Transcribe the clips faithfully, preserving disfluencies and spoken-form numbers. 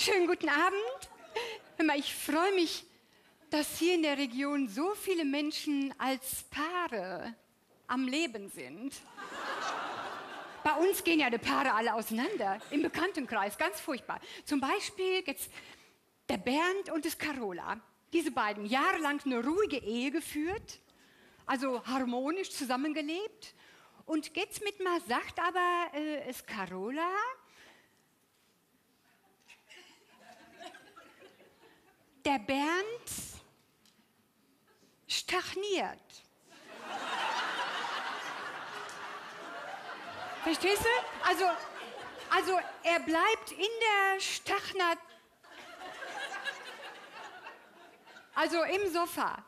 Schönen guten Abend. Hör mal, ich freue mich, dass hier in der Region so viele Menschen als Paare am Leben sind. Bei uns gehen ja die Paare alle auseinander, im Bekanntenkreis, ganz furchtbar. Zum Beispiel jetzt der Bernd und das Carola. Diese beiden jahrelang eine ruhige Ehe geführt, also harmonisch zusammengelebt. Und jetzt mit mal sagt aber äh, es Carola, der Bernd stagniert. Verstehst du? Also, also er bleibt in der Stagnat... Also im Sofa.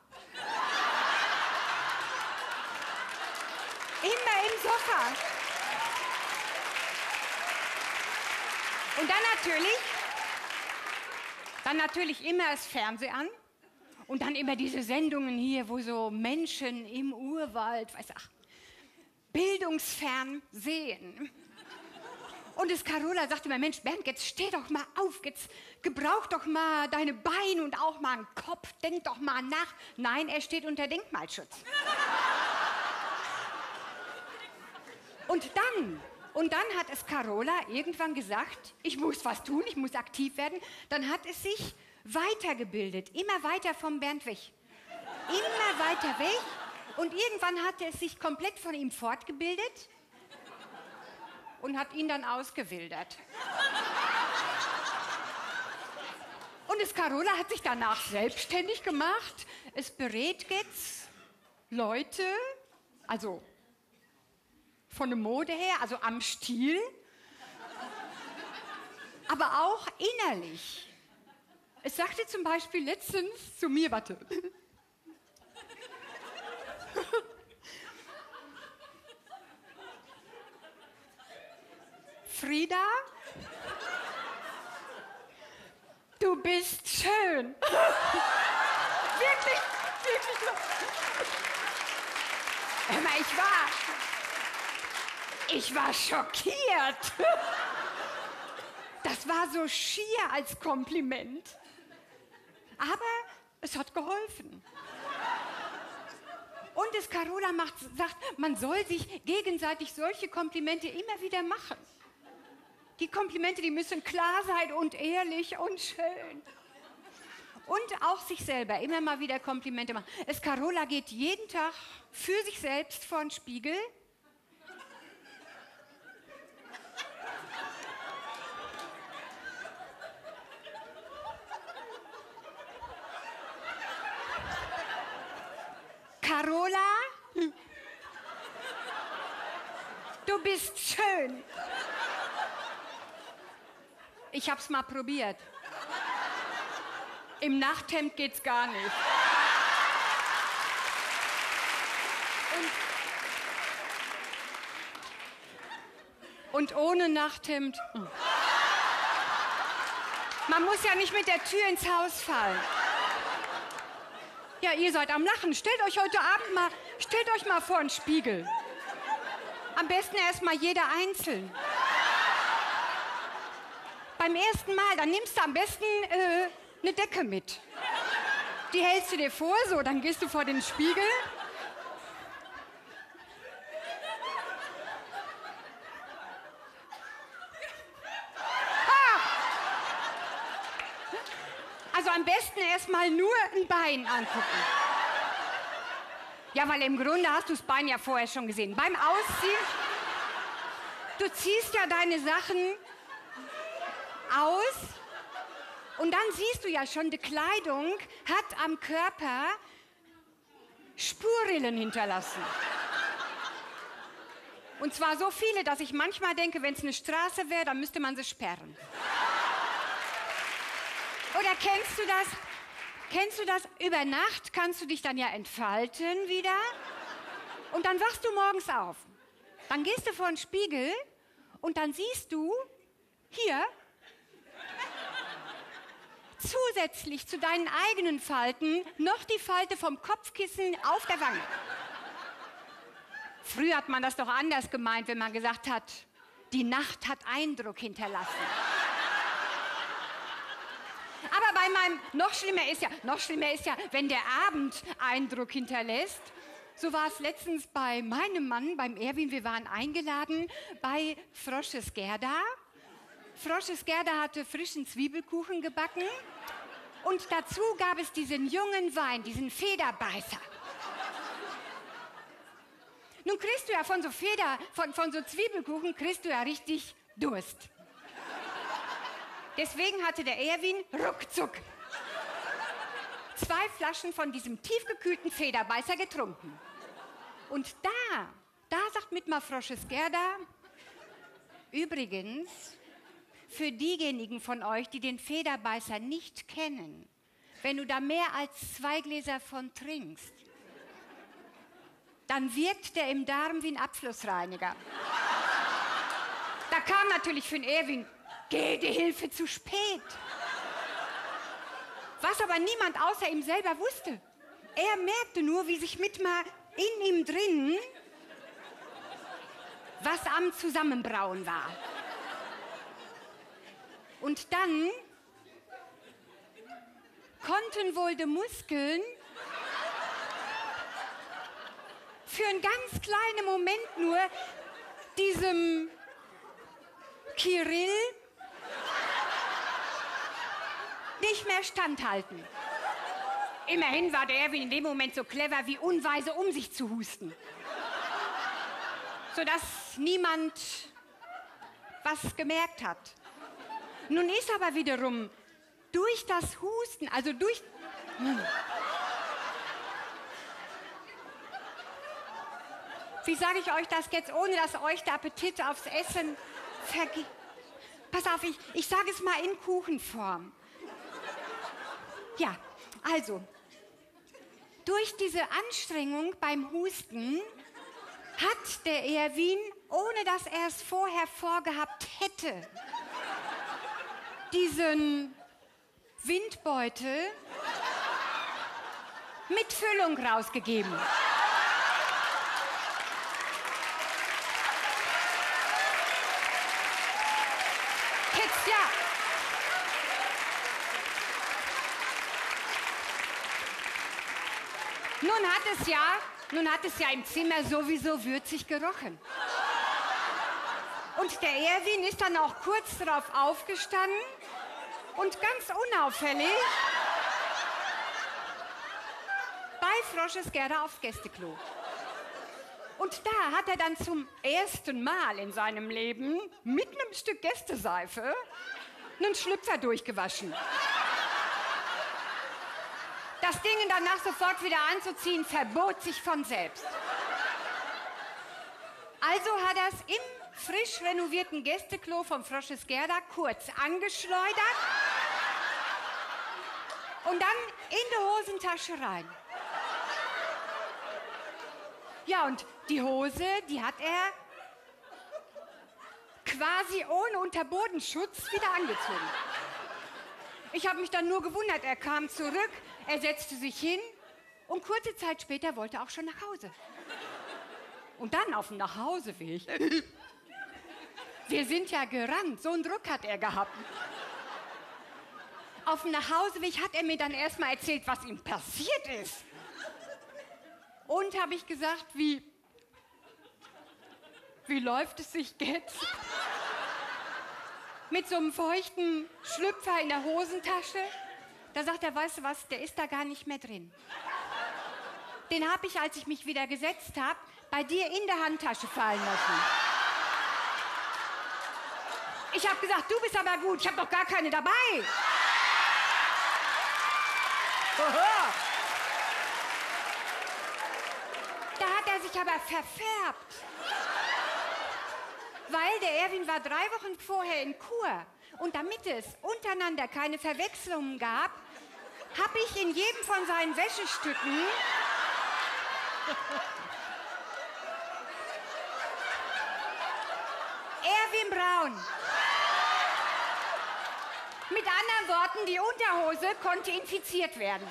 Immer im Sofa. Und dann natürlich, dann natürlich immer das Fernsehen an. Und dann immer diese Sendungen hier, wo so Menschen im Urwald, weiß ach, bildungsfern sehen. Und das Carola sagte mir, Mensch, Bernd, jetzt steh doch mal auf, jetzt gebrauch doch mal deine Beine und auch mal einen Kopf, denk doch mal nach. Nein, er steht unter Denkmalschutz. Und dann, und dann hat es Carola irgendwann gesagt, ich muss was tun, ich muss aktiv werden. Dann hat es sich weitergebildet, immer weiter vom Bernd weg. Immer weiter weg. Und irgendwann hatte es sich komplett von ihm fortgebildet und hat ihn dann ausgewildert. Und das Carola hat sich danach selbstständig gemacht. Es berät jetzt Leute, also von der Mode her, also am Stil, aber auch innerlich. Es sagte zum Beispiel letztens zu mir, warte, Frieda, du bist schön. Wirklich, wirklich so. Hör mal, ich war, ich war schockiert. Das war so schier als Kompliment. Aber es hat geholfen. Und das Carola macht, sagt, man soll sich gegenseitig solche Komplimente immer wieder machen. Die Komplimente, die müssen klar sein und ehrlich und schön. Und auch sich selber immer mal wieder Komplimente machen. Das Carola geht jeden Tag für sich selbst vor den Spiegel. Carola, du bist schön. Ich hab's mal probiert. Im Nachthemd geht's gar nicht. Und, und ohne Nachthemd. Man muss ja nicht mit der Tür ins Haus fallen. Ja, ihr seid am Lachen. Stellt euch heute Abend mal, stellt euch mal vor den Spiegel. Am besten erst mal jeder einzeln. Beim ersten Mal, dann nimmst du am besten äh, eine Decke mit. Die hältst du dir vor, so, dann gehst du vor den Spiegel. Ah! Also am besten erst mal nur ein Bein angucken. Ja, weil im Grunde hast du das Bein ja vorher schon gesehen. Beim Ausziehen, du ziehst ja deine Sachen aus und dann siehst du ja schon, die Kleidung hat am Körper Spurrillen hinterlassen. Und zwar so viele, dass ich manchmal denke, wenn es eine Straße wäre, dann müsste man sie sperren. Oder kennst du das? Kennst du das? Über Nacht kannst du dich dann ja entfalten wieder und dann wachst du morgens auf. Dann gehst du vor den Spiegel und dann siehst du hier zusätzlich zu deinen eigenen Falten noch die Falte vom Kopfkissen auf der Wange. Früher hat man das doch anders gemeint, wenn man gesagt hat, die Nacht hat Eindruck hinterlassen. Aber bei meinem, noch schlimmer ist ja, noch schlimmer ist ja, wenn der Abend Eindruck hinterlässt. So war es letztens bei meinem Mann, beim Erwin. Wir waren eingeladen bei Frosches Gerda. Frosches Gerda hatte frischen Zwiebelkuchen gebacken. Und dazu gab es diesen jungen Wein, diesen Federbeißer. Nun kriegst du ja von so Feder, von, von so Zwiebelkuchen, kriegst du ja richtig Durst. Deswegen hatte der Erwin ruckzuck zwei Flaschen von diesem tiefgekühlten Federbeißer getrunken. Und da, da sagt Mitmar Frosches Gerda, übrigens, für diejenigen von euch, die den Federbeißer nicht kennen, wenn du da mehr als zwei Gläser von trinkst, dann wirkt der im Darm wie ein Abflussreiniger. Da kam natürlich für den Erwin Gehhilfe zu spät. Was aber niemand außer ihm selber wusste. Er merkte nur, wie sich Mitmar in ihm drin was am Zusammenbrauen war. Und dann konnten wohl die Muskeln für einen ganz kleinen Moment nur diesem Kirill nicht mehr standhalten. Immerhin war der Erwin in dem Moment so clever wie unweise, um sich zu husten. Sodass niemand was gemerkt hat. Nun ist aber wiederum durch das Husten, also durch... Hm. Wie sage ich euch das jetzt, ohne dass euch der Appetit aufs Essen vergeht? Pass auf, ich, ich sage es mal in Kuchenform. Ja, also, durch diese Anstrengung beim Husten hat der Erwin, ohne dass er es vorher vorgehabt hätte, diesen Windbeutel mit Füllung rausgegeben. Jetzt ja. Nun hat es ja, nun hat es ja im Zimmer sowieso würzig gerochen. Und der Erwin ist dann auch kurz darauf aufgestanden und ganz unauffällig bei Frosches Gerda aufs Gästeklo. Und da hat er dann zum ersten Mal in seinem Leben mit einem Stück Gästeseife einen Schlüpfer durchgewaschen. Das Ding danach sofort wieder anzuziehen, verbot sich von selbst. Also hat er es im frisch renovierten Gästeklo von Frosches Gerda kurz angeschleudert und dann in die Hosentasche rein. Ja, und die Hose, die hat er quasi ohne Unterbodenschutz wieder angezogen. Ich habe mich dann nur gewundert, er kam zurück, er setzte sich hin und kurze Zeit später wollte er auch schon nach Hause. Und dann auf dem Nachhauseweg, wir sind ja gerannt, so einen Druck hat er gehabt. Auf dem Nachhauseweg hat er mir dann erstmal erzählt, was ihm passiert ist. Und habe ich gesagt, wie, wie läuft es sich jetzt? Mit so einem feuchten Schlüpfer in der Hosentasche. Da sagt er, weißt du was, der ist da gar nicht mehr drin. Den habe ich, als ich mich wieder gesetzt habe, bei dir in der Handtasche fallen lassen. Ich habe gesagt, du bist aber gut, ich habe doch gar keine dabei. Da hat er sich aber verfärbt. Weil der Erwin war drei Wochen vorher in Kur. Und damit es untereinander keine Verwechslungen gab, habe ich in jedem von seinen Wäschestücken Erwin Braun. Mit anderen Worten, die Unterhose konnte infiziert werden.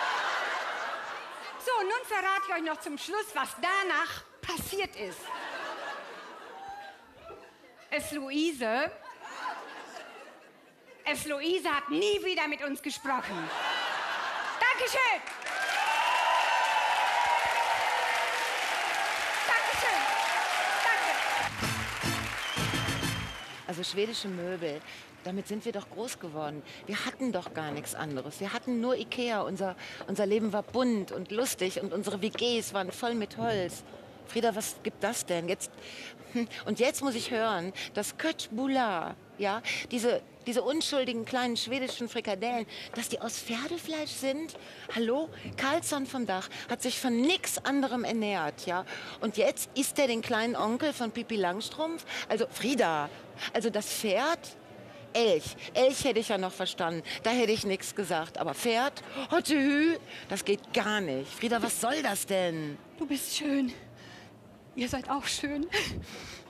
So, nun verrate ich euch noch zum Schluss, was danach passiert ist. Es Luise Es Luise hat nie wieder mit uns gesprochen. Dankeschön. Dankeschön. Danke. Also schwedische Möbel, damit sind wir doch groß geworden. Wir hatten doch gar nichts anderes. Wir hatten nur Ikea. Unser, unser Leben war bunt und lustig und unsere W Gs waren voll mit Holz. Frieda, was gibt das denn? Jetzt, hm, und jetzt muss ich hören, dass Köttbullar, ja, diese, diese unschuldigen kleinen schwedischen Frikadellen, dass die aus Pferdefleisch sind? Hallo? Karlsson vom Dach hat sich von nichts anderem ernährt, ja? Und jetzt isst er den kleinen Onkel von Pippi Langstrumpf? Also, Frieda, also das Pferd? Elch. Elch hätte ich ja noch verstanden. Da hätte ich nichts gesagt. Aber Pferd? Hottehü? Das geht gar nicht. Frieda, was soll das denn? Du bist schön. Ihr seid auch schön.